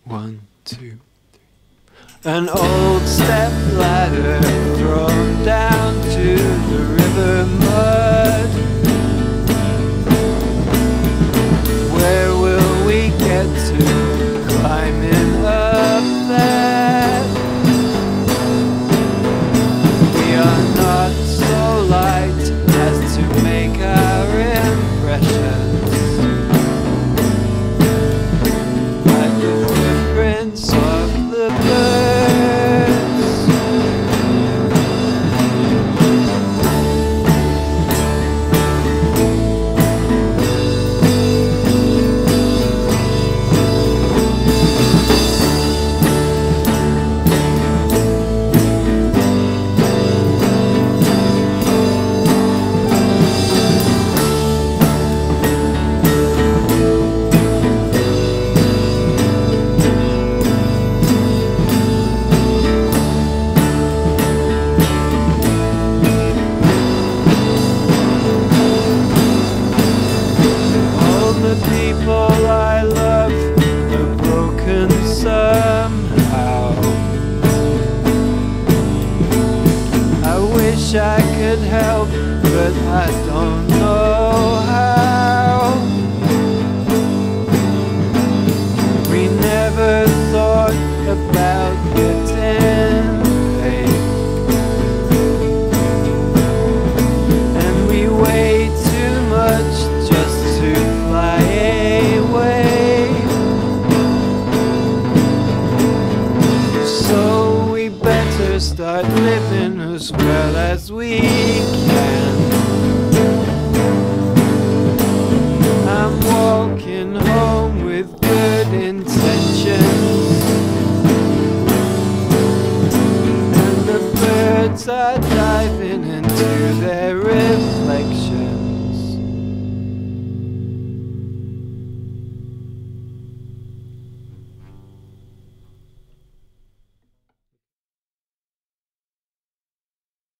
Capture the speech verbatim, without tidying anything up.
One, two, three. An old step ladder thrown down to the river mud. Where will we get to climbing up that? We are not so light as to make our impressions. Of the birds, I love are broken somehow. I wish I could help, but I don't know how. We never thought about getting paid, and we weigh too much just to fly away. So we better start living as well as we can. I'm walking home with good intentions, and the birds are diving into their